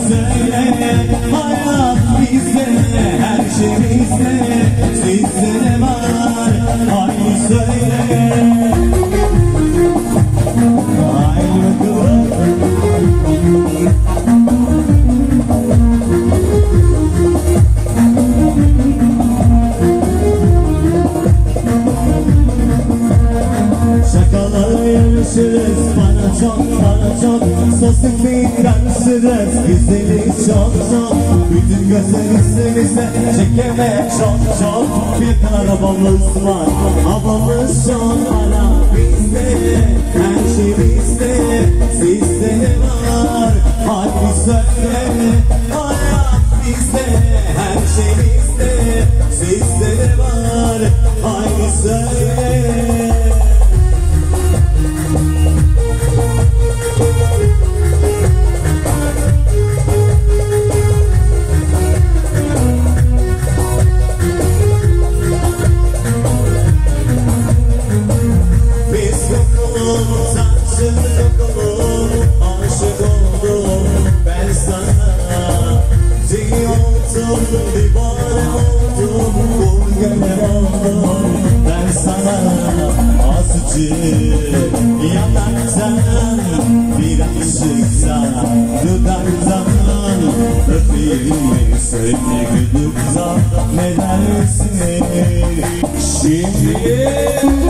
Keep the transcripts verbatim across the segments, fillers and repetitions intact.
söyle, hayat bizde, her şey bizde, sizde ne var, haydi söyle. Haydi bakalım. Şakalara yarışırız, bana çok, bana çok sosyal migransırız, güzeli çok çok. Bütün gözlerimizde çekeme çok çok. Bir kadar havamız var, havamız çok. Bana bizde, her şey bizde, sizde ne var, haydi söyle. Hayat bizde, her şey bizde, sizde ne var, haydi söyle. Aşık oldum ben sana, divane oldum, kul gönlüm oldum ben sana. Azıcık yanaktan, bir ışıktan, dudaktan öpeyim mi seni gülükten, ne dersin şimdi?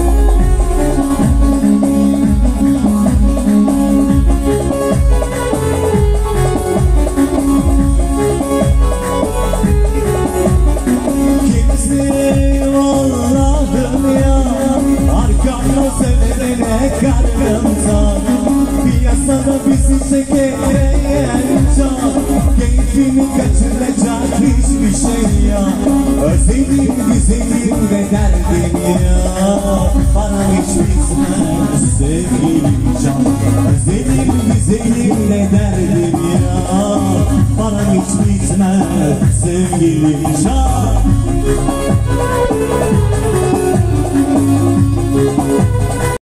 Karnımdan piyasada bizi çekemeyen çok, keyfini kaçıracak hiçbir şey ya. Özelim güzelim ve derdim ya, bana hiç bitmez sevgilim can. Özelim güzelim ve derdim ya, bana hiç bitmez sevgilim can.